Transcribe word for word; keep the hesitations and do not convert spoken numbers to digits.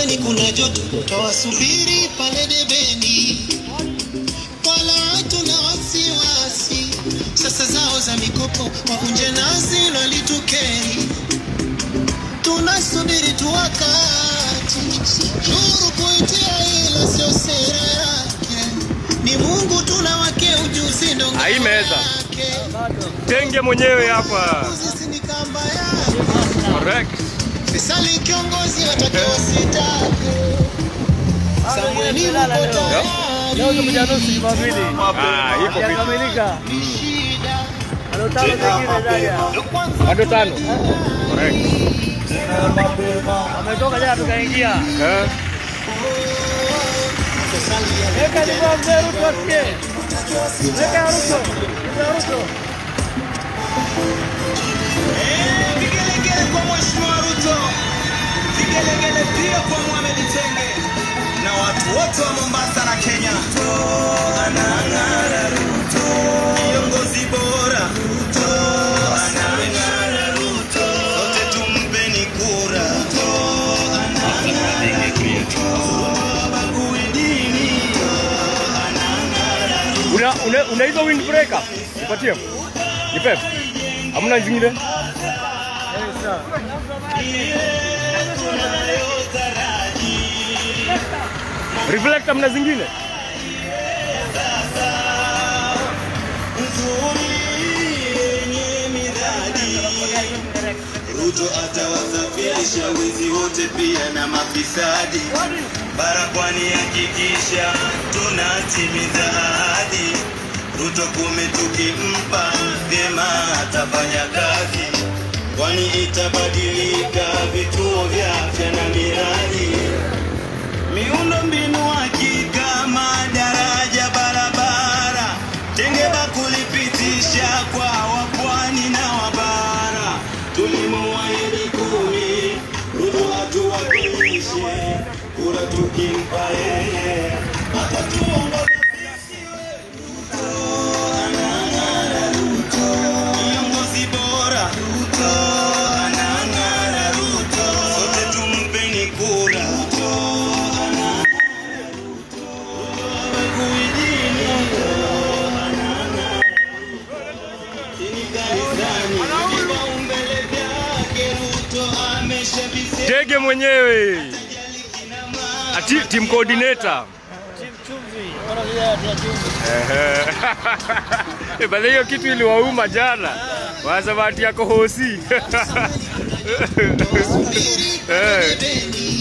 tumbeni kuna joto, tawasubiri pale debeni. Wala tuna wasiwasi, sasa zao za mikopo wavunje nazi na litukeni. Tunasubiri tu wakati nuru kuitia, ila sio sera yake. Ni Mungu tunawake ujuzi ndo haimeza tenge mwenyewe hapa. Sisi ni kamba yake. Correct. Feisal kiongozi watakewa sitake. Msambweni Ruto. Leo tumekuja nusu Jumapili. Ah, ipo vipi? Kamilika. Ano tano zingine zaja. Bado tano. Correct. Ametoka jana tukaingia. Eh. Eka ni mzee Ruto asikie. Eka Ruto. Ruto. Eh, vigelegele kwa Mheshimiwa Ruto. Vigelegele pia kwa Mohamed Tenge na watu wote wa Mombasa na Kenya. Anang'ara Ruto, kiongozi bora. Ruto, anang'ara Ruto, sote tumpeni kura. Ruto, anang'ara Ruto, bagui dini. Anang'ara Ruto. Una una unaizo windbreaker? Nipatie. Nipe. Hamna zingine? Reflect hamna zingine? Ruto atawasafirisha wezi wote pia na mafisadi. Barakwani hakikisha tunatimiza ahadi. Ruto kumi tukimpa vyema atafanya kazi, kwani itabadilika vituo vya afya na miradi. Miundo mbinu hakika, madaraja, barabara, Tengeba kulipitisha kwa wapwani na wabara. Tulimuahidi kumi, Ruto atuwakilishe, kura tukimpa yeye atatuongoza. Tege mwenyewe. Ati team coordinator. Team chumvi. Wana vya chumvi. Eh. Bale hiyo kitu iliwauma jana. Wasabati yako hosi. Eh.